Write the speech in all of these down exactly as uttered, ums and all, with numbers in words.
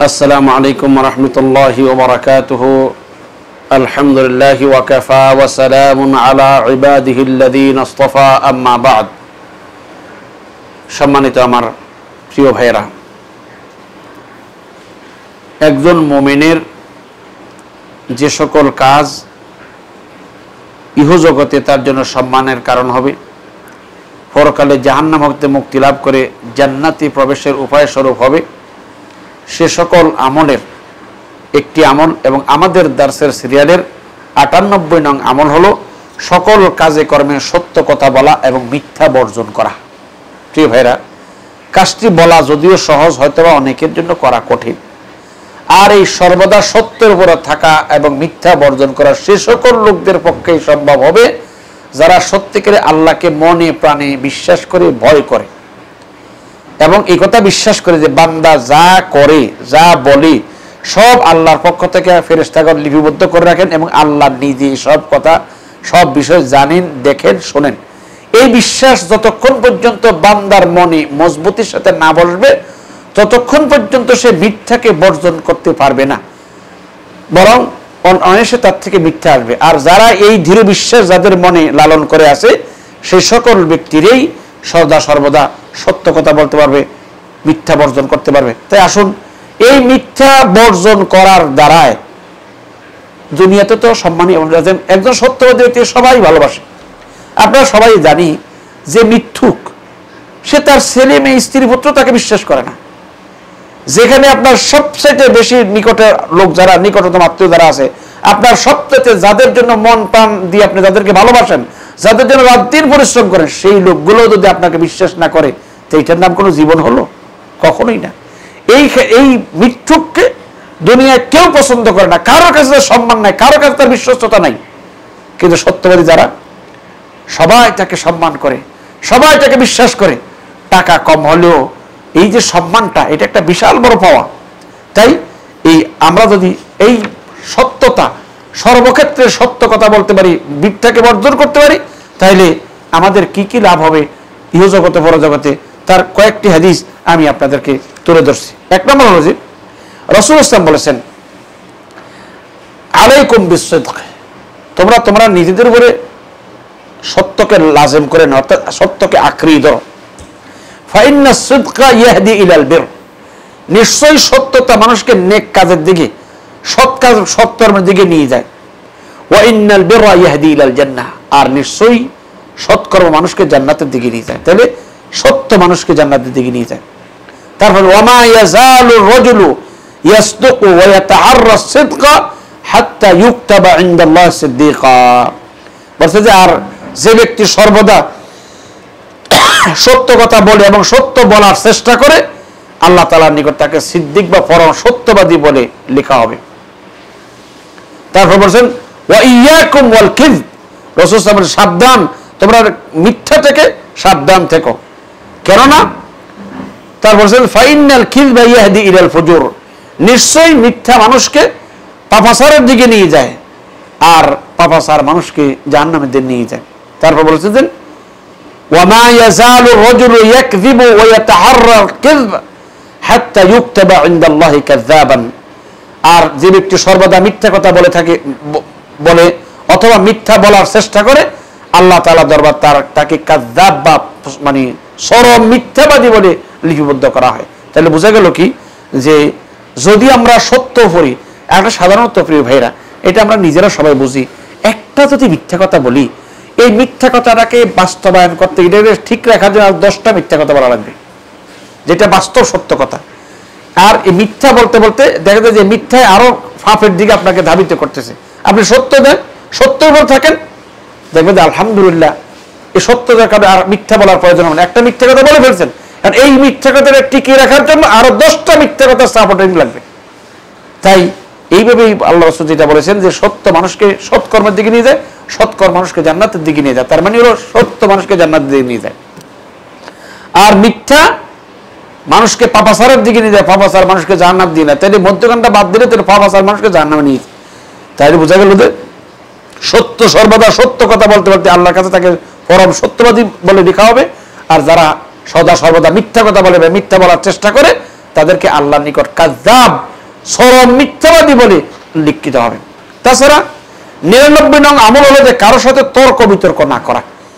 السلام عليكم ورحمة الله وبركاته الحمد لله وكفى وسلام على عباده الذين اصطفى أما بعد সম্মানিত আমার প্রিয় ভাইরা, একজন মুমিনের যে সকল কাজ ইহজগতে তার জন্য সম্মানের কারণ হবে, পরকালে জাহান্নাম হতে মুক্তি লাভ করে জান্নাতে প্রবেশের উপায় স্বরূপ হবে, সে সকল আমলের একটি আমল এবং আমাদের দার্সের সিরিয়ালের আটানব্বই নং আমল হলো সকল কাজে কর্মে সত্য কথা বলা এবং মিথ্যা বর্জন করা। প্রিয় ভাইরা, কাজটি বলা যদিও সহজ, হয়তো বা অনেকের জন্য করা কঠিন। আর এই সর্বদা সত্যের উপরে থাকা এবং মিথ্যা বর্জন করা সে সকল লোকদের পক্ষেই সম্ভব হবে যারা সত্যিকারে আল্লাহকে মনে প্রাণে বিশ্বাস করে ভয় করে এবং এই কথা বিশ্বাস করে যে বান্দা যা করে যা বলে সব আল্লাহর পক্ষ থেকে ফেরেশতাগণ লিপিবদ্ধ করে রাখেন এবং আল্লাহ নিজে সব কথা সব বিষয় জানেন, দেখেন, শোনেন। এই বিশ্বাস যতক্ষণ পর্যন্ত বান্দার মনে মজবুতির সাথে না বসবে ততক্ষণ পর্যন্ত সে মিথ্যাকে বর্জন করতে পারবে না, বরং অনায়াসে তার থেকে মিথ্যা আসবে। আর যারা এই দৃঢ় বিশ্বাস যাদের মনে লালন করে আছে সেই সকল ব্যক্তিরই সদা সর্বদা সত্য কথা বলতে পারবে, মিথ্যা বর্জন করতে পারবে। তাই আসুন, এই মিথ্যা বর্জন করার দ্বারায় দুনিয়াতে তো সম্মানী একজন সত্যবাদী ব্যক্তি সবাই ভালোবাসে। আপনারা সবাই জানি যে মিথ্যুক সে তার ছেলে মেয়ে স্ত্রী পুত্র তাকে বিশ্বাস করে না। যেখানে আপনার সবচেয়ে বেশি নিকটের লোক যারা, নিকটতম আত্মীয় যারা আছে, আপনার সবচেয়ে যাদের জন্য মন প্রাণ দিয়ে আপনি যাদেরকে ভালোবাসেন, যাদের জন্য রাত দিন পরিশ্রম করেন, সেই লোকগুলো যদি আপনাকে বিশ্বাস না করে তো এইটার নাম কোনো জীবন হলো? কখনোই না। এই এই মিথ্যুককে দুনিয়ায় কেউ পছন্দ করে না, কারোর কাছে তার সম্মান নাই, কারোর কাছে তার বিশ্বস্ততা নাই। কিন্তু সত্যবাদী যারা, সবাই তাকে সম্মান করে, সবাই তাকে বিশ্বাস করে। টাকা কম হলেও এই যে সম্মানটা, এটা একটা বিশাল বড় পাওয়া। তাই এই আমরা যদি এই সত্যতা, সর্বক্ষেত্রে সত্য কথা বলতে পারি, মিথ্যাকে বর্জন করতে পারি, তাহলে আমাদের কি কি লাভ হবে ইহজগতে পরজগতে, তার কয়েকটি হাদিস আমি আপনাদেরকে তুলে ধরছি। এক নম্বর হলো যে রাসূল ইসলাম বলেছেন, আলাইকুম বিসসিদক, তোমরা তোমরা নিজেদের উপরে সত্যকে লাজিম করে নাও, অর্থাৎ সত্যকে আঁকড়িয়ে ধরো। ফাইন্নাস সিদকা ইয়াহদি ইলাল বির, নিশ্চয়ই সত্যতা মানুষকে নেক কাজের দিকে, সৎ কাজ, সৎকর্মের দিকে নিয়ে যায়। ওয়া ইন্নাল বিররা ইয়াহদি ইলাল জান্নাহ, আর নিশ্চয়ই সৎকর্ম মানুষকে জান্নাতের দিকে নিয়ে যায়। তাহলে সত্য মানুষকে জান্নাতের দিকে নিয়ে যায়। তারপর ওয়ামা ইয়াজালু রাজুলু ইয়াসদুকু ওয়া ইয়াতাআররা সিদকা হাত্তা ইউকতাবা ইনদাল্লাহ সিদ্দিকা, বলছে যে আর যে ব্যক্তি সর্বদা সত্য কথা বলে এবং সত্য বলার চেষ্টা করে, আল্লাহ তাআলার নিকট তাকে সিদ্দিক বা পরম সত্যবাদী বলে লেখা হবে। তারপর বলছেন ওয়া ইয়াকুম ওয়াল কিযব, রাসূল সাল্লাল্লাহু আলাইহি ওয়াসাল্লাম সাবধান, তোমরা মিথ্যা থেকে সাবধান থেকো। কেননা তারপর বলছেন ফাইনাল কিযবা ইয়াহদি ইলাল ফুজুর, নিশ্চয়ই মিথ্যা মানুষকে পাপাচারের দিকে নিয়ে যায় আর পাপাচার মানুষকে জাহান্নামের দিকে নিয়ে যায়। তারপর বলছেন যে ওয়ামা ইয়াজালু রাজুলু ইয়াকযিবু ওয়া ইয়াতাহাররা কিযব হাত্তা ইউকতাবা ইনদাল্লাহি কাযাবান, আর যে ব্যক্তি সর্বদা মিথ্যা কথা বলে থাকে, বলে অথবা মিথ্যা বলার চেষ্টা করে, আল্লাহ তাআলা দরবার তার তাকে কাযাব বা মানে চরম মিথ্যাবাদী বলে লিপিবদ্ধ করা হয়। তাহলে বোঝা গেল কি যে যদি আমরা সত্য পড়ি, একটা সাধারণত প্রিয় ভাইরা, এটা আমরা নিজেরা সবাই বুঝি, একটা যদি মিথ্যা কথা বলি, এই মিথ্যা কথাটাকে বাস্তবায়ন করতে, এটা ঠিক রাখার জন্য দশটা মিথ্যা কথা বলা লাগবে, যেটা বাস্তব সত্য কথা। আর এই মিথ্যা বলতে বলতে দেখা যায় যে মিথ্যায় আরো ফাঁপের দিকে আপনাকে ধাবিত করতেছে। আপনি সত্য দেন, সত্যের উপর থাকেন, দেখবেন যে আলহামদুলিল্লাহ এই সত্যতার কারণে আর মিথ্যা বলার প্রয়োজন হবে না। একটা মিথ্যা কথা বলে ফেলছেন, কারণ এই মিথ্যা কথাটা টিকিয়ে রাখার জন্য আরো দশটা মিথ্যা কথা সাপোর্টিং লাগবে। তাই এইভাবেই আল্লাহ রাসূল যেটা বলেছেন যে সত্য মানুষকে সৎকর্মের দিকে নিয়ে যায়, সৎকর্ম মানুষকে জান্নাতের দিকে নিয়ে যায়। তার মানে হলো সত্য মানুষকে জান্নাতের দিকে নিয়ে যায়, আর মিথ্যা মানুষকে পাপাচারের দিকে নিয়ে যায়, পাপাচার মানুষকে জাহান্নাম দিয়ে নেয়। তাহলে মধ্যখানটা বাদ দিলে তাহলে পাপাচার মানুষকে জাহান্নামে নিয়ে যায়। তাইলে বোঝা গেল যে সত্য সর্বদা সত্য কথা বলতে বলতে আল্লাহর কাছে তাকে পরম সত্যবাদী বলে লেখা হবে। আর যারা সদা সর্বদা মিথ্যা কথা বলে, মিথ্যা বলার চেষ্টা করে, তাদেরকে আল্লাহর নিকট কাযাব চরম মিথ্যাবাদী বলে লিখিত হবে। তাছাড়া নিরানব্বই নং আমল হলো যে কারোর সাথে তর্ক বিতর্ক না করা।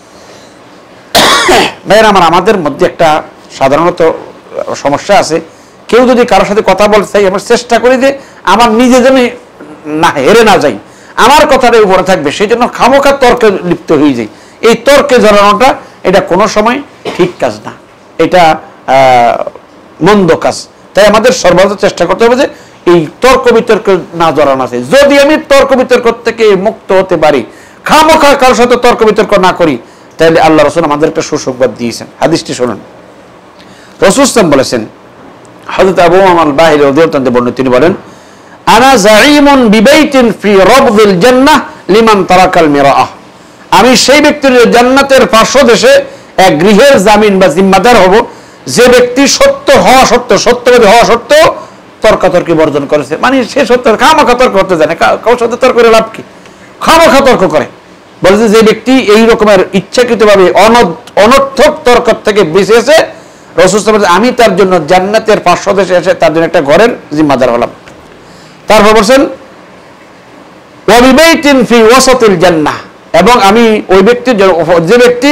ভাইয়ের আমার, আমাদের মধ্যে একটা সাধারণত সমস্যা আছে, কেউ যদি কারোর সাথে কথা বলতে চাই আমরা চেষ্টা করি যে আমার নিজে যেন না হেরে না যাই, আমার কথাটা উপরে থাকবে, সেই জন্য খামোখা তর্কে লিপ্ত হয়ে যায়। এই তর্কে জড়ানোটা এটা কোনো সময় ঠিক কাজ না, এটা মন্দ কাজ। তাই আমাদের সর্বদা চেষ্টা করতে হবে যে এই তর্ক বিতর্ক না জড়ানো আছে। যদি আমি তর্ক বিতর্ক থেকে মুক্ত হতে পারি, খামোখা কারোর সাথে তর্ক বিতর্ক না করি, তাহলে আল্লাহ রাসূল আমাদের একটা সুসংবাদ দিয়েছেন। হাদিসটি শুনুন। রাসূল সাল্লাল্লাহু বলেছেন, হযরত আবু উমামা আল-বাহিলি রাদিয়াল্লাহু আনহু বর্ণিত, তিনি বলেন, আনা যাঈমুন বিবাইতিন ফি রাবদিল জান্নাহ লিমান তারাকাল মিরাআহ। আমি সেই ব্যক্তির জান্নাতের পার্শ্বদেশে এক গৃহের জামিন বা জিম্মাদার হব যে ব্যক্তি সত্য হওয়া সত্ত্বেও, সত্যবাদী হওয়া সত্ত্বেও তর্কাতর্কি বর্জন করেছে। মানে সে সত্য খামোখা তর্ক করতে জানে, কারোর সাথে তর্ক করে লাভ কি, খামোখা তর্ক করে। বলেছে যে ব্যক্তি এই রকমের ইচ্ছাকৃতভাবে অনর্থক তর্ক থেকে বেঁচেছে, রাসূল সাল্লাল্লাহু আলাইহি ওয়াসাল্লাম আমি তার জন্য জান্নাতের পার্শ্বদেশে এসে তার জন্য একটা ঘরের জিম্মাদার হলাম। তারপর বলছেন, ওয়া বিবাইতিন ফি ওয়াসাতিল জান্নাহ, এবং আমি ওই ব্যক্তির যে ব্যক্তি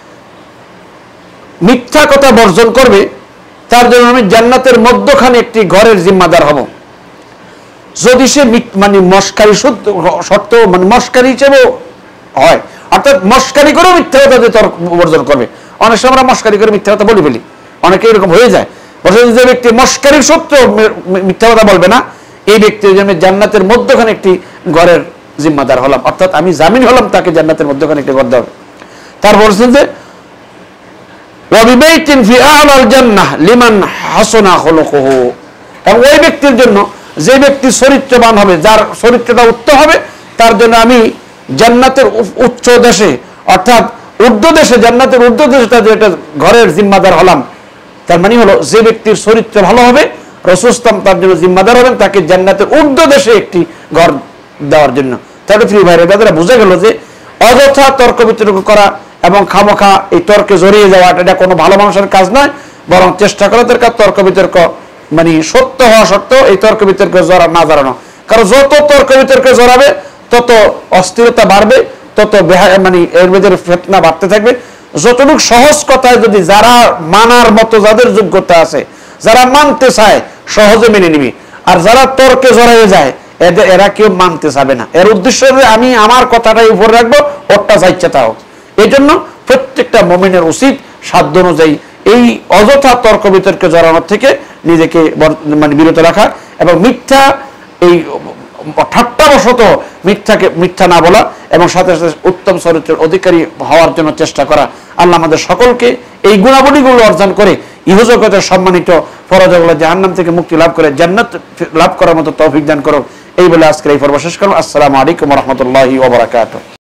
মিথ্যা কথা বর্জন করবে তার জন্য আমি জান্নাতের মধ্যখানে একটি ঘরের জিম্মাদার হব। যদি সে মানে মস্কারি শর্ত মানে মস্কারি হিসেবে হয়, অর্থাৎ মস্কারি করেও মিথ্যা কথা তর্ক বর্জন করবে। অনেক সময় আমরা মস্কারি করে মিথ্যা কথা বলি ফেলি, অনেকে এরকম হয়ে যায়। যে ব্যক্তি মস্কারি সত্ত্বেও মিথ্যা কথা বলবে না, এই ব্যক্তির জন্য জান্নাতের মধ্যখানে একটি ঘরের জিম্মাদার হলাম, অর্থাৎ আমি জামিন হলাম তাকে জান্নাতের মধ্যখানে একটি ঘর দেওয়া। তারপর বলছেন যে ওয়াবিবাইতিন ফি আ'লাল জান্নাহ লিমান হাসানা খুলুকুহু, এবং ওই ব্যক্তির জন্য যে ব্যক্তি চরিত্রবান হবে, যার চরিত্রটা উত্তম হবে, তার জন্য আমি জান্নাতের উচ্চ দেশে অর্থাৎ ঊর্ধ্ব দেশে, জান্নাতের ঊর্ধ্ব দেশে তাদের একটা ঘরের জিম্মাদার হলাম। তার মানে হলো যে ব্যক্তির চরিত্র ভালো হবে রাসূল সাল্লাল্লাহু তার জন্য জিম্মাদার হবেন তাকে জান্নাতের ঊর্ধ্ব দেশে একটি ঘর দেওয়ার জন্য। তাহলে প্রিয় ভাইরা, তাদের বোঝা গেল যে অযথা তর্ক বিতর্ক করা এবং খামোখা এই তর্কে জড়িয়ে যাওয়া এটা কোনো ভালো মানুষের কাজ নয়, বরং চেষ্টা করা দরকার তর্ক বিতর্ক মানে সত্য হওয়া সত্ত্বেও এই তর্ক বিতর্কে জড়া না জড়ানো। কারণ যত তর্ক বিতর্কে জড়াবে তত অস্থিরতা বাড়বে, তত মানে এর ভিতরে ফিতনা বাড়তে থাকবে। যতটুকু সহজ কথায় যদি যারা মানার মতো যাদের যোগ্যতা আছে, যারা মানতে চায় সহজে মেনে নিবি, আর যারা তর্কে জড়াইয়ে যায় এদের এরা কেউ মানতে চাবে না। এর উদ্দেশ্য আমি আমার কথাটাই উপরে রাখবো, ওরটা চাইছে তাও। এই জন্য প্রত্যেকটা মুমিনের উচিত সাধ্য অনুযায়ী এই অযথা তর্ক বিতর্কে জড়ানোর থেকে নিজেকে মানে বিরত রাখা এবং মিথ্যা এই ঠাট্টাবশত মিথ্যাকে মিথ্যা না বলা এবং সাথে সাথে উত্তম চরিত্রের অধিকারী হওয়ার জন্য চেষ্টা করা। আল্লাহ আমাদের সকলকে এই গুণাবলীগুলো অর্জন করে ইহজগতের সম্মানিত ফরজগুলো জাহান্নাম থেকে মুক্তি লাভ করে জান্নাত লাভ করার মতো তৌফিক দান করো। এই বলে আজকের এই পর্ব শেষ করলাম। আসসালামু আলাইকুম ওয়া রাহমাতুল্লাহি ওয়া বারাকাতুহু।